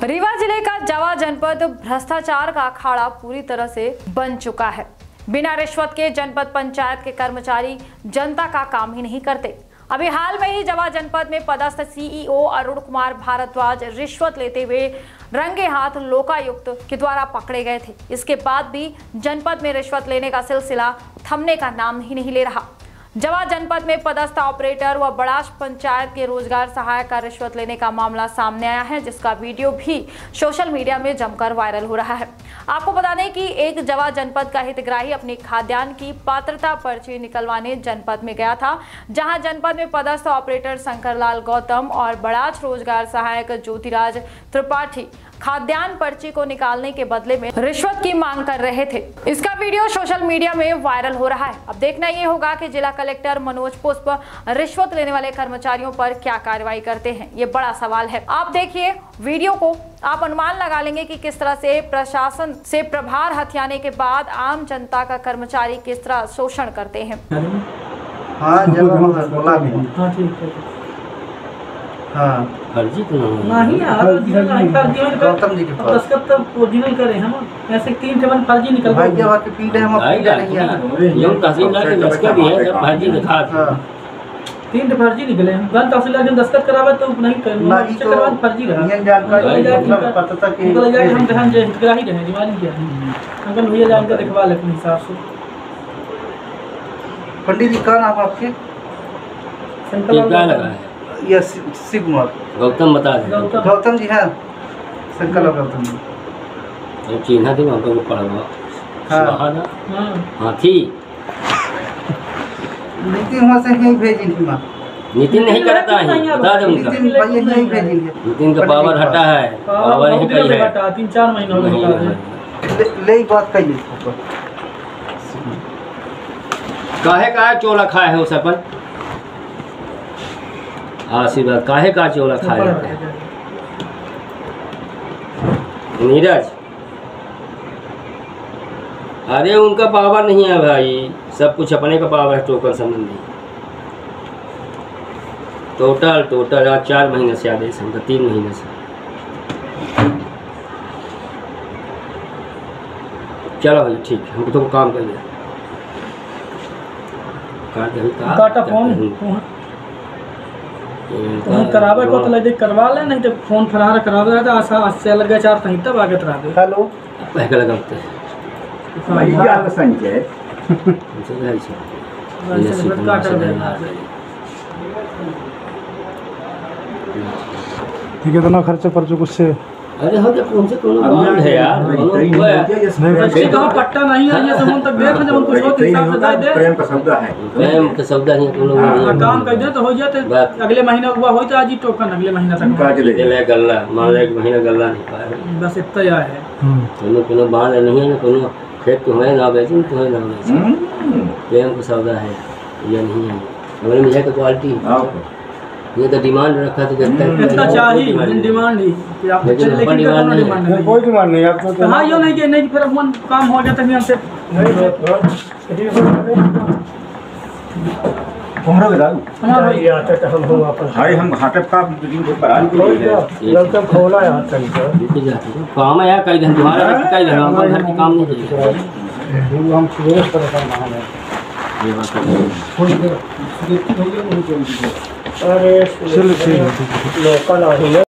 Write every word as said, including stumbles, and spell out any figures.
रीवा जिले का जावा जनपद भ्रष्टाचार का अखाड़ा पूरी तरह से बन चुका है। बिना रिश्वत के जनपद पंचायत के कर्मचारी जनता का काम ही नहीं करते। अभी हाल में ही जावा जनपद में पदस्थ सीईओ अरुण कुमार भारद्वाज रिश्वत लेते हुए रंगे हाथ लोकायुक्त के द्वारा पकड़े गए थे। इसके बाद भी जनपद में रिश्वत लेने का सिलसिला थमने का नाम ही नहीं ले रहा। जावा जनपद में पदस्थ ऑपरेटर व बड़ाश पंचायत के रोजगार सहायक का रिश्वत लेने का मामला सामने आया है, जिसका वीडियो भी सोशल मीडिया में जमकर वायरल हो रहा है। आपको बता दें कि एक जावा जनपद का हितग्राही अपनी खाद्यान्न की पात्रता पर्ची निकलवाने जनपद में गया था, जहां जनपद में पदस्थ ऑपरेटर शंकरलाल गौतम और बड़ाश रोजगार सहायक ज्योतिराज त्रिपाठी खाद्यान्न पर्ची को निकालने के बदले में रिश्वत की मांग कर रहे थे। इसका वीडियो सोशल मीडिया में वायरल हो रहा है। अब देखना ये होगा कि जिला कलेक्टर मनोज पुष्प रिश्वत लेने वाले कर्मचारियों पर क्या कार्रवाई करते हैं, ये बड़ा सवाल है। आप देखिए वीडियो को, आप अनुमान लगा लेंगे कि किस तरह से प्रशासन से प्रभार हथियाने के बाद आम जनता का कर्मचारी किस तरह शोषण करते हैं। हाँ, जब बोला भी हाँ ठीक है। हाँ फर्जी तो नहीं यार, गौतम जी के पास दस्खत तब ओरिजिनल करे हम ऐसे तीन टेबल फर्जी निकल भाई जब आपके फील्ड है हम आएगा नहीं है ये तहसीलदार के दस्खत भी है, जब फर्जी दिखा तीन टे फर्जी निकले हम गन तहसीलदार के दस्खत करावे तो नहीं करना नहीं तो फर्जी रहा ये जानकारी मतलब पता था कि अंकल जाके हम ध्यान जे हितग्राही रहे दिवाली किया अंकल भैया जाके देखवा ले अपने हिसाब से। पंडित जी का नाम आपके क्या लगा है ये शिव कुमार गौतम बता दे गौतम जी हैं शंकर गौतम जी चिन्ह थे हमको पढ़ा हाँ हाथी नितिन वहाँ से यहीं भेजी थी माँ नितिन नहीं करता है, बता दे उनका नितिन भाई यहीं भेजी है। नितिन का पावर हटा है, पावर ही कही है तीन चार महीना हो गए ले बात कही काहे का चोला खाए है उस अपन आशीर्वाद काहे का चोला खा लेते हैं नीरज। अरे उनका पावर नहीं है भाई, सब कुछ अपने का पावर है। टोकन संबंधी टोटल टोटल आज चार महीने से आदेश हमका तीन महीने से। चलो भाई ठीक है, हमको तो काम कर दिया काटा फोन तो करावे को तो लगे करवा ले, नहीं तो फोन फरार करावे तो आशा से लग गया चार तहीं तब आगे तरा दे। हेलो पहले लगाते हैं भैया का संजय ठीक है, इतना खर्चा पर कुछ से अरे हम जब उनसे कोनो बात है यार नहीं कहां पट्टा नहीं है ये सब तक देख जब कुछ होते हिसाब से दे दे। प्रेम का शब्द है, प्रेम का शब्द है कोनो नहीं काम कर दे तो हो जाते अगले महीना हुआ हो तो आज ही टोकन अगले महीना तक काट ले ले गल्ला मान ले एक महीना गल्ला नहीं पाए बस इतना या है। कोनो कोनो बांध नहीं है ना, कोनो खेत तो है ना बेचूं तो है ना बेचूं, प्रेम का शब्द है ये नहीं है हमारे में है तो क्वालिटी ये तो डिमांड रखा तो देखता है कितना चाहिए डिमांड ही कि आप लेकिन लेकिन डिमांड नहीं, नहीं कोई डिमांड नहीं आप तो हां यो नहीं कि नहीं फिर अपन काम हो जाता है हमसे हमरा के दाल हमारा ये आता है हम हम वापस भाई हम घाटे का बिल्डिंग को करा के लड़का खोला यार तरीका काम है यार कई दिन तुम्हारा कई दिन हम घर के काम नहीं किए हम सुबह परेशान हैं ये बात है। अरे चलो ठीक है लोकल आ